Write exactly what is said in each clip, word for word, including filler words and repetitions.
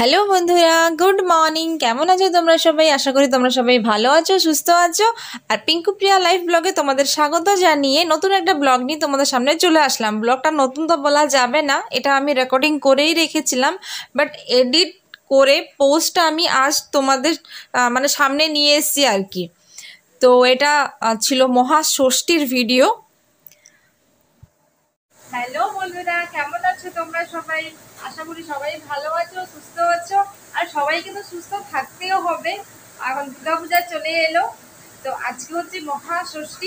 Hello বন্ধুরা, good morning. কেমন আছো তোমরা সবাই? আশা করি তোমরা সবাই ভালো আছো, সুস্থ আছো। আর পিঙ্কু প্রিয়া লাইফ ব্লগে তোমাদের স্বাগত জানিয়ে নতুন একটা ব্লগ নিয়ে তোমাদের সামনে চলে আসলাম। ব্লগটা নতুন তো বলা যাবে না, এটা আমি রেকর্ডিং করেই রেখেছিলাম, বাট এডিট করে পোস্টটা আমি আজ তোমাদের মানে সামনে নিয়ে এসেছি আর কি। তো এটা ছিল মহাষষ্ঠীর ভিডিও। হ্যালো বন্ধুরা, কেমন আছো তোমরা সবাই? আশা করি সবাই ভালো আছো, সুস্থ আছো। আর সবাইকে তো সুস্থ থাকতেও হবে, এখন দুর্গাপূজা চলে এলো। তো আজকে হচ্ছে মহাষষ্ঠী।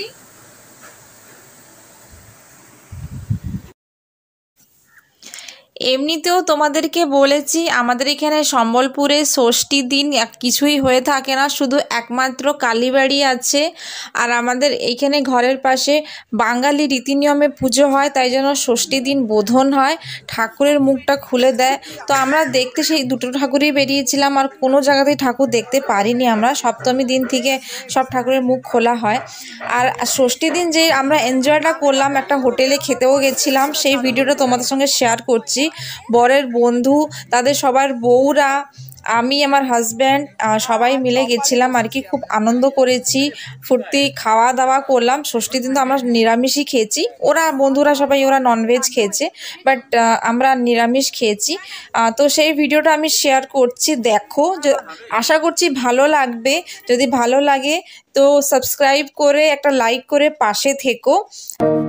এমনিতেও তোমাদেরকে বলেছি আমাদের এখানে সম্বলপুরে ষষ্ঠী দিন কিছুই হয়ে থাকে না, শুধু একমাত্র কালীবাড়ি আছে। আর আমাদের এইখানে ঘরের পাশে বাঙালি রীতি নিয়মে পুজো হয়, তাই জন্য ষষ্ঠী দিন বোধন হয়, ঠাকুরের মুখটা খুলে দেয়। তো আমরা দেখতে সেই দুটো ঠাকুরই বেরিয়েছিলাম, আর কোনো জায়গাতেই ঠাকুর দেখতে পারিনি আমরা। সপ্তমী দিন থেকে সব ঠাকুরের মুখ খোলা হয়। আর ষষ্ঠী দিন যে আমরা এনজয়টা করলাম, একটা হোটেলে খেতেও গেছিলাম, সেই ভিডিওটা তোমাদের সঙ্গে শেয়ার করছি। বরের বন্ধু, তাদের সবার বউরা, আমি, আমার হাজব্যান্ড সবাই মিলে গেছিলাম আর কি। খুব আনন্দ করেছি, ফুর্তি খাওয়া দাওয়া করলাম। ষষ্ঠী দিন তো আমরা নিরামিষই খেয়েছি, ওরা বন্ধুরা সবাই ওরা ননভেজ খেয়েছে, বাট আমরা নিরামিষ খেয়েছি। তো সেই ভিডিওটা আমি শেয়ার করছি, দেখো। আশা করছি ভালো লাগবে। যদি ভালো লাগে তো সাবস্ক্রাইব করে একটা লাইক করে পাশে থেকো।